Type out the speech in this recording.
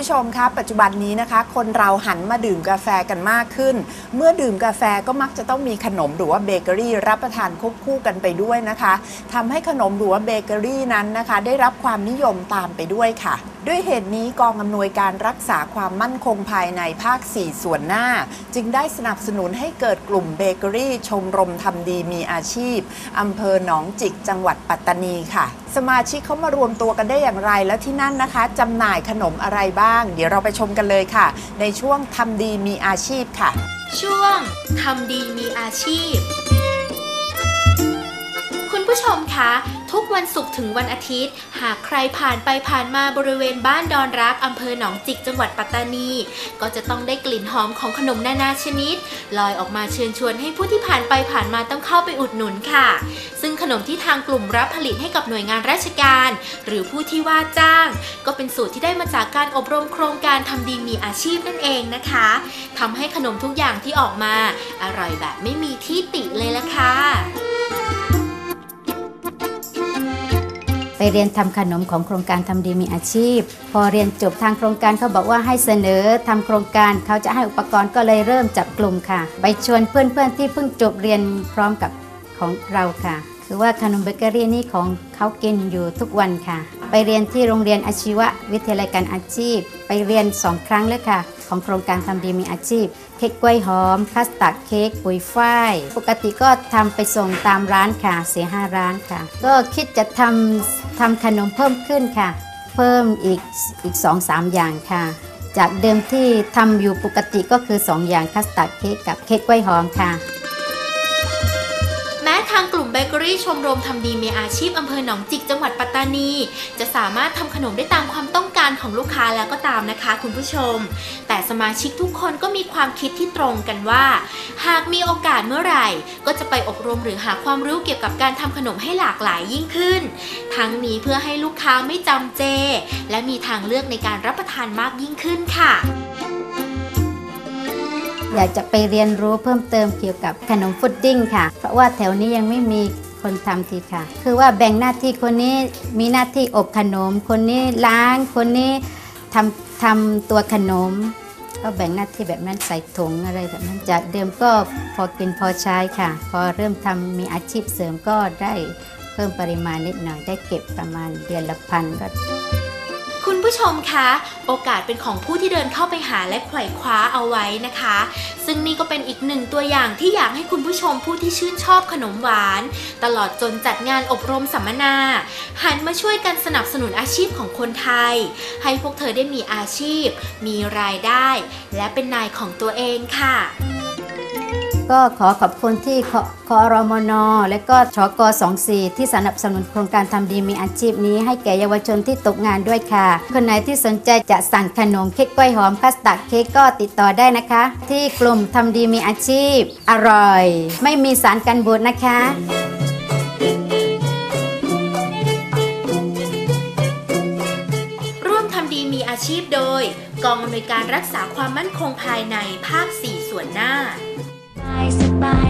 ชมคะปัจจุบันนี้นะคะคนเราหันมาดื่มกาแฟกันมากขึ้นเมื่อดื่มกาแฟก็มักจะต้องมีขนมหรือว่าเบเกอรี่รับประทานควบคู่กันไปด้วยนะคะทำให้ขนมหรือว่าเบเกอรี่นั้นนะคะได้รับความนิยมตามไปด้วยค่ะด้วยเหตุนี้กองอำนวยการรักษาความมั่นคงภายในภาค 4 ส่วนหน้าจึงได้สนับสนุนให้เกิดกลุ่มเบเกอรี่ชมรมทำดีมีอาชีพอำเภอหนองจิกจังหวัดปัตตานีค่ะสมาชิกเขามารวมตัวกันได้อย่างไรแล้วที่นั่นนะคะจำหน่ายขนมอะไรบ้างเดี๋ยวเราไปชมกันเลยค่ะในช่วงทำดีมีอาชีพค่ะช่วงทำดีมีอาชีพคุณผู้ชมคะทุกวันศุกร์ถึงวันอาทิตย์หากใครผ่านไปผ่านมาบริเวณบ้านดอนรักอำเภอหนองจิกจังหวัดปัตตานีก็จะต้องได้กลิ่นหอมของขนมนานาชนิดลอยออกมาเชิญชวนให้ผู้ที่ผ่านไปผ่านมาต้องเข้าไปอุดหนุนค่ะซึ่งขนมที่ทางกลุ่มรับผลิตให้กับหน่วยงานราชการหรือผู้ที่ว่าจ้างก็เป็นสูตรที่ได้มาจากการอบรมโครงการทำดีมีอาชีพนั่นเองนะคะทำให้ขนมทุกอย่างที่ออกมาอร่อยแบบไม่มีที่ติเลยละค่ะไปเรียนทำขนมของโครงการทำดีมีอาชีพพอเรียนจบทางโครงการเขาบอกว่าให้เสนอทำโครงการเขาจะให้อุปกรณ์ก็เลยเริ่มจับกลุ่มค่ะไปชวนเพื่อนๆที่เพิ่งจบเรียนพร้อมกับของเราค่ะคือว่าขนมเบเกอรี่นี่ของเขากินอยู่ทุกวันค่ะไปเรียนที่โรงเรียนอาชีววิทยาลัยการอาชีพไปเรียน2 ครั้งเลยค่ะของโครงการทำดีมีอาชีพเค้กกล้วยหอมคัสตาร์ดเค้กปุ๋ยฝ้ายปกติก็ทำไปส่งตามร้านค่ะ4-5 ร้านค่ะก็คิดจะทำขนมเพิ่มขึ้นค่ะเพิ่มอีก 2-3 อย่างค่ะจากเดิมที่ทำอยู่ปกติก็คือ2 อย่างคัสตาร์ดเค้กกับเค้กกล้วยหอมค่ะแม้ทางกลุ่มเบเกอรี่ชมรมทำดีมีอาชีพอำเภอหนองจิกจังหวัดปัตตานีจะสามารถทำขนมได้ตามความต้องการของลูกค้าแล้วก็ตามนะคะคุณผู้ชมแต่สมาชิกทุกคนก็มีความคิดที่ตรงกันว่าหากมีโอกาสเมื่อไหร่ก็จะไปอบรมหรือหาความรู้เกี่ยวกับการทำขนมให้หลากหลายยิ่งขึ้นทั้งนี้เพื่อให้ลูกค้าไม่จำเจและมีทางเลือกในการรับประทานมากยิ่งขึ้นค่ะอยากจะไปเรียนรู้เพิ่มเติมเกี่ยวกับขนมพุดดิ้งค่ะเพราะว่าแถวนี้ยังไม่มีคนทำทีค่ะคือว่าแบ่งหน้าที่คนนี้มีหน้าที่อบขนมคนนี้ล้างคนนี้ทำตัวขนมก็แบ่งหน้าที่แบบนั้นใส่ถุงอะไรแบบนั้นจากเดิมก็พอกินพอใช้ค่ะพอเริ่มทำมีอาชีพเสริมก็ได้เพิ่มปริมาณนิดหน่อยได้เก็บประมาณเดือนละ1,000ก็คุณผู้ชมคะโอกาสเป็นของผู้ที่เดินเข้าไปหาและไขว่คว้าเอาไว้นะคะซึ่งนี่ก็เป็นอีกหนึ่งตัวอย่างที่อยากให้คุณผู้ชมผู้ที่ชื่นชอบขนมหวานตลอดจนจัดงานอบรมสัมมนาหันมาช่วยกันสนับสนุนอาชีพของคนไทยให้พวกเธอได้มีอาชีพมีรายได้และเป็นนายของตัวเองค่ะก็ขอขอบคุณที่คอรมน.และก็ชก24ที่สนับสนุนโครงการทำดีมีอาชีพนี้ให้แก่เยาวชนที่ตกงานด้วยค่ะคนไหนที่สนใจจะสั่งขนมเค้กกล้วยหอมคัสตาร์ดเค้กก็ติดต่อได้นะคะที่กลุ่มทำดีมีอาชีพอร่อยไม่มีสารกันบูดนะคะร่วมทำดีมีอาชีพโดยกองอำนวยการรักษาความมั่นคงภายในภาค 4 ส่วนหน้าสบาย